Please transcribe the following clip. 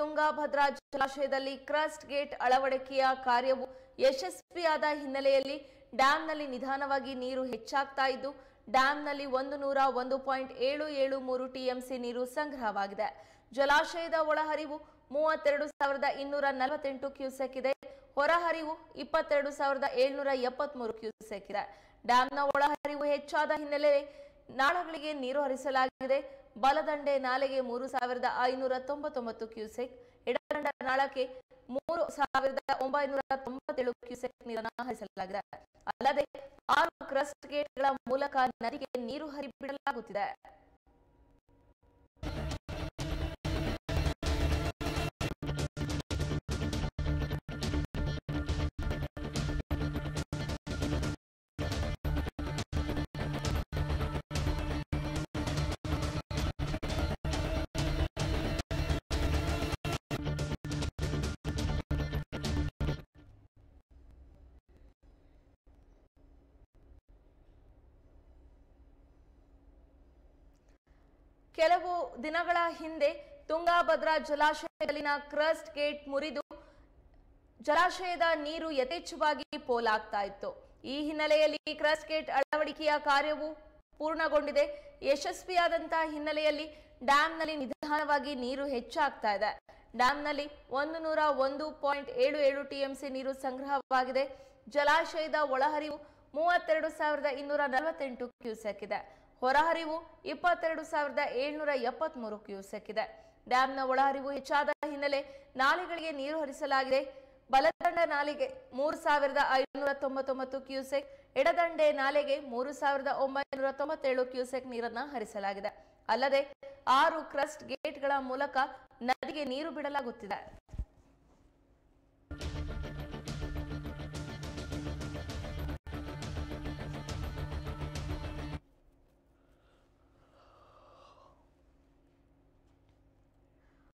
ತುಂಗಭದ್ರಾ ಜಲಾಶಯದಲ್ಲಿ crust gate ಅಳವಡಿಕೆಯ ಕಾರ್ಯವು ಯಶಸ್ವಿಯಾದ ಹಿನ್ನೆಲೆಯಲ್ಲಿ ಡ್ಯಾಂನಲ್ಲಿ ನಿಧಾನವಾಗಿ ನೀರು ಹೆಚ್ಚಾಗ್ತಾ ಇದ್ದು ಡ್ಯಾಂನಲ್ಲಿ 101.773 ಟಿಎಂಸಿ ನೀರು ಸಂಗ್ರಹವಾಗಿದೆ. ಜಲಾಶಯದ ಒಳಹರಿವು 32,248 ಕ್ಯೂಸೆಕ್ ಇದೆ. ಹೊರಹರಿವು 22,773 ಕ್ಯೂಸೆಕ್ ಇದೆ. ಡ್ಯಾಂನ ಒಳಹರಿವು ಹೆಚ್ಚಾದ ಹಿನ್ನೆಲೆ ನಾಳಗಳಿಗೆ ನೀರು ಹರಿಸಲಾಗಿದೆ. ಬಲದಂಡೆ ನಾಲೆಗೆ 3,599 ಕ್ಯೂಸೆಕ್, ಎಡದಂಡ ನಾಳಕ್ಕೆ 3,997 ಕ್ಯೂಸೆಕ್ ನೀರನ್ನು ಹರಿಸಲಾಗಿದೆ. ಅಲ್ಲದೆ 6 ಕ್ರಸ್ಟ್ ಗೇಟ್ಗಳ ಮೂಲಕ ನದಿಗೆ ನೀರು ಹರಿಬಿಡಲಾಗುತ್ತಿದೆ. ಕೆಲವು ದಿನಗಳ ಹಿಂದೆ ತುಂಗಭದ್ರಾ ಜಲಾಶಯದಲ್ಲಿನ ಕ್ರಸ್ಟ್ ಗೇಟ್ ಮುರಿದು ಜಲಾಶಯದ ನೀರು ಯಥೇಚ್ಛವಾಗಿ ಪೋಲಾಗ್ತಾ ಇತ್ತು. ಈ ಹಿನ್ನೆಲೆಯಲ್ಲಿ ಕ್ರಸ್ಟ್ ಗೇಟ್ ಅಳವಡಿಕೆಯ ಕಾರ್ಯವು ಪೂರ್ಣಗೊಂಡಿದೆ. ಯಶಸ್ವಿಯಾದಂತಹ ಹಿನ್ನೆಲೆಯಲ್ಲಿ ಡ್ಯಾಂನಲ್ಲಿ ನಿಧಾನವಾಗಿ ನೀರು ಹೆಚ್ಚಾಗ್ತಾ ಇದೆ. ಡ್ಯಾಂನಲ್ಲಿ 101.77 ಟಿಎಂಸಿ ನೀರು ಸಂಗ್ರಹವಾಗಿದೆ. ಜಲಾಶಯದ ಒಳಹರಿವು 32,248 ಕ್ಯೂಸೆಕ್ ಇದೆ. ಹೊರಹರಿವು 22,773 ಕ್ಯೂಸೆಕ್ ಇದೆ. ಡ್ಯಾಂನ ಒಳಹರಿವು ಹೆಚ್ಚಾದ ಹಿನ್ನೆಲೆ ನಾಲೆಗಳಿಗೆ ನೀರು ಹರಿಸಲಾಗಿದೆ. ಬಲದಂಡ ನಾಲೆಗೆ 3,599 ಕ್ಯೂಸೆಕ್, ಎಡದಂಡೆ ನಾಲೆಗೆ 3,997 ಕ್ಯೂಸೆಕ್ ನೀರನ್ನು ಹರಿಸಲಾಗಿದೆ. ಅಲ್ಲದೆ 6 ಕ್ರಸ್ಟ್ ಗೇಟ್ಗಳ ಮೂಲಕ ನದಿಗೆ ನೀರು ಬಿಡಲಾಗುತ್ತಿದೆ.